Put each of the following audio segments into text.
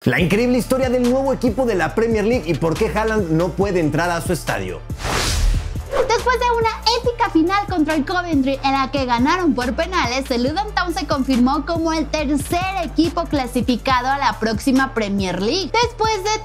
La increíble historia del nuevo equipo de la Premier League y por qué Haaland no puede entrar a su estadio. Después de una épica final contra el Coventry en la que ganaron por penales, el Luton Town se confirmó como el tercer equipo clasificado a la próxima Premier League, después de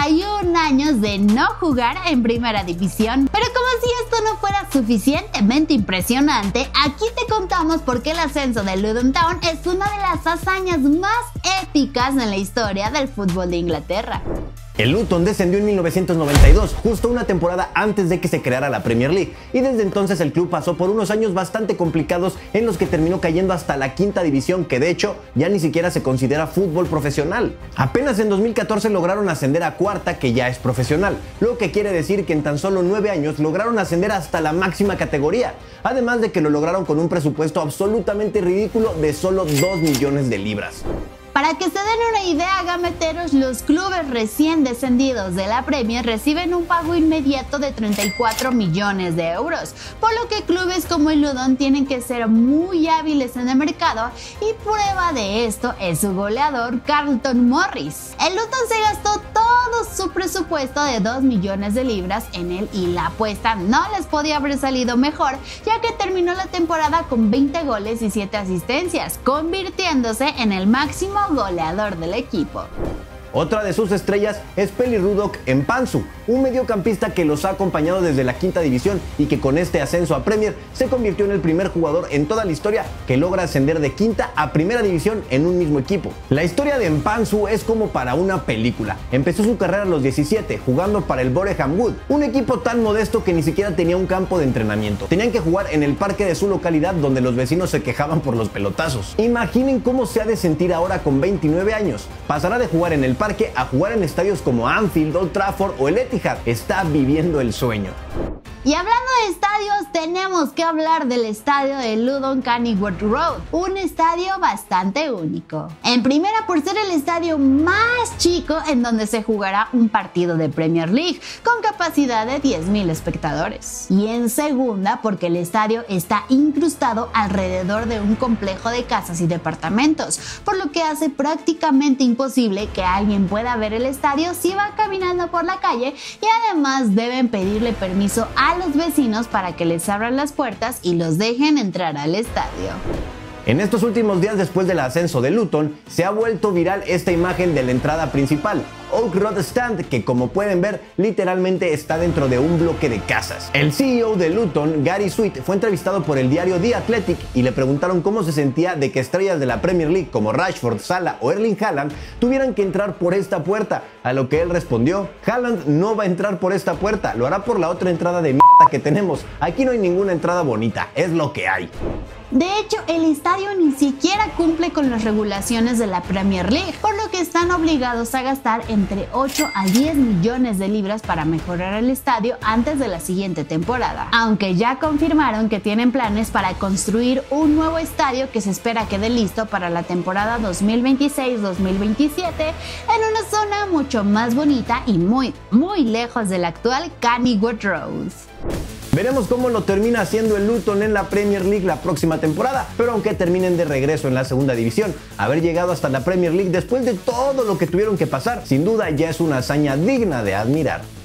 31 años de no jugar en primera división. Pero como si esto no fuera suficientemente impresionante, aquí te contamos por qué el ascenso del Luton Town es una de las hazañas más épicas en la historia del fútbol de Inglaterra. El Luton descendió en 1992, justo una temporada antes de que se creara la Premier League, y desde entonces el club pasó por unos años bastante complicados en los que terminó cayendo hasta la quinta división, que de hecho ya ni siquiera se considera fútbol profesional. Apenas en 2014 lograron ascender a cuarta, que ya es profesional, lo que quiere decir que en tan solo 9 años lograron ascender hasta la máxima categoría, además de que lo lograron con un presupuesto absolutamente ridículo de solo 2 millones de libras. Para que se den una idea, gameteros, los clubes recién descendidos de la Premier reciben un pago inmediato de 34 millones de euros, por lo que clubes como el Luton tienen que ser muy hábiles en el mercado, y prueba de esto es su goleador Carlton Morris. El Luton se gastó todo su presupuesto de 2 millones de libras en él y la apuesta no les podía haber salido mejor, ya que terminó la temporada con 20 goles y 7 asistencias, convirtiéndose en el máximo goleador del equipo. Otra de sus estrellas es Pelly Ruddock Mpanzu, un mediocampista que los ha acompañado desde la quinta división y que con este ascenso a Premier se convirtió en el primer jugador en toda la historia que logra ascender de quinta a primera división en un mismo equipo. La historia de Mpanzu es como para una película. Empezó su carrera a los 17 jugando para el Boreham Wood, un equipo tan modesto que ni siquiera tenía un campo de entrenamiento. Tenían que jugar en el parque de su localidad donde los vecinos se quejaban por los pelotazos. Imaginen cómo se ha de sentir ahora con 29 años. Pasará de jugar en el parque a jugar en estadios como Anfield, Old Trafford o el Etihad. Está viviendo el sueño. Y hablando de estadios, tenemos que hablar del estadio de Luton Kenilworth Road, un estadio bastante único. En primera, por ser el estadio más chico en donde se jugará un partido de Premier League, con capacidad de 10.000 espectadores. Y en segunda, porque el estadio está incrustado alrededor de un complejo de casas y departamentos, por lo que hace prácticamente imposible que alguien pueda ver el estadio si va caminando por la calle, y además deben pedirle permiso a los vecinos para que les abran las puertas y los dejen entrar al estadio. En estos últimos días después del ascenso de Luton, se ha vuelto viral esta imagen de la entrada principal, Oak Road Stand, que como pueden ver literalmente está dentro de un bloque de casas. El CEO de Luton, Gary Sweet, fue entrevistado por el diario The Athletic y le preguntaron cómo se sentía de que estrellas de la Premier League como Rashford, Salah o Erling Haaland tuvieran que entrar por esta puerta, a lo que él respondió: Haaland no va a entrar por esta puerta, lo hará por la otra entrada de mierda que tenemos. Aquí no hay ninguna entrada bonita, es lo que hay. De hecho, el estadio ni siquiera cumple con las regulaciones de la Premier League, por lo que están obligados a gastar entre 8 a 10 millones de libras para mejorar el estadio antes de la siguiente temporada. Aunque ya confirmaron que tienen planes para construir un nuevo estadio que se espera quede listo para la temporada 2026-2027 en una zona mucho más bonita y muy lejos del actual Kenilworth Road. Veremos cómo lo termina haciendo el Luton en la Premier League la próxima temporada, pero aunque terminen de regreso en la segunda división, haber llegado hasta la Premier League después de todo lo que tuvieron que pasar, sin duda ya es una hazaña digna de admirar.